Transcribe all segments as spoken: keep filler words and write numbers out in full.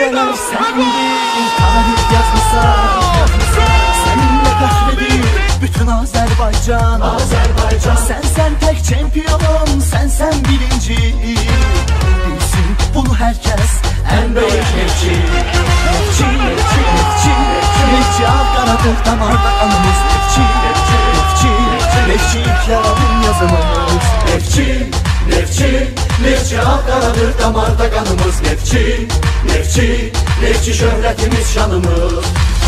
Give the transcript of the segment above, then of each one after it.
Geceler sendir, tarih yazmışsa seninle kahredir bütün Azerbaycan. Azerbaycan. Sen sen tek şampiyon, sen sen birinci. Bilsin bunu herkes, en büyük nefçi. Nefçi, nefçi, nefçi, nefçi Afgan'adır damarda kanımız. Nefçi, nefçi, nefçi ilkler alın yazımız. Nefçi, nefçi, nefçi Afgan'adır damarda kanımız. Nefçi, nefçi, nefçi şöhretimiz şanımız.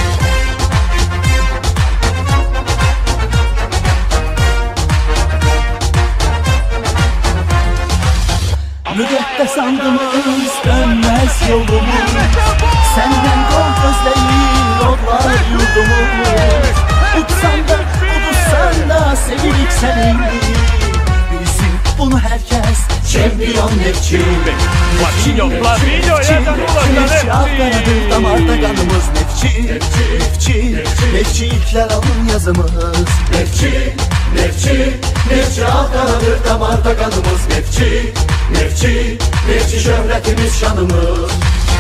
Müqəddəs andımız, dönməz yolumuz. Səndən qol gözləyir onlar yurdumuz. Utsan da, udursan da sevirik səni. Bilsin bunu herkes, şampiyon nefçi. Flavinho, Flavinho, nefçi Afgan'adır damarda kanımız. Nefçi, nefçi, nefçi ilkler alın yazımız. Nefçi, nefçi, nefçi Afgan'adır damarda kanımız. Nefçi, nefçi, nefçi şöhretimiz şanımız.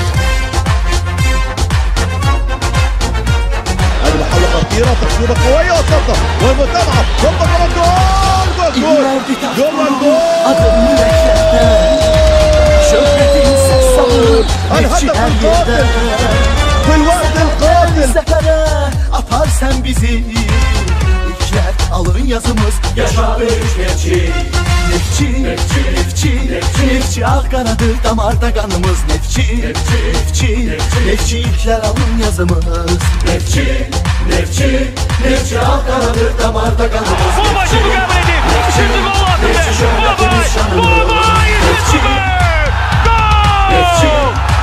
الحلقة خطيرة، تقسيمة قوية وصلت والمتابعة ضربة جول جول جول جول جول adım yüreklerde, şöhretin ses salır nefçi her yerde. في الوقت القاتل Zefere apar sen bizi. İlkler alın yazımız, yaşa büyük nefçi. Nefçi, nefçi, nefçi, nefçi, nefçi Afgan'adır damarda kanımız. Nefçi, nefçi, nefçi, nefçi ilkler alın yazımız. Nefçi, nefçi, nefçi Afgan'adır damarda kanımız. Gol başını kabul edip şimdi gol attı be. Nefçi şöhretimiz şanımız. Nefçi, nefçi,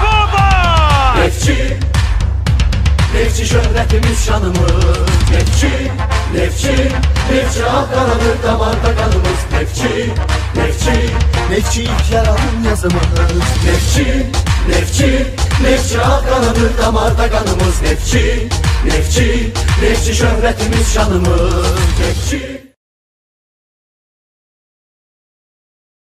nefçi, nefçi şöhretimiz şanımız. Nefçi, nefçi, nefçi Afgan'adır damarda kanımız. Nefçi, nefçi, nefçi ilkler alın yazımız. Nefçi, nefçi, nefçi Afgan'adır damarda kanımız. Nefçi, nefçi, nefçi şöhretimiz şanımız. Nefçi.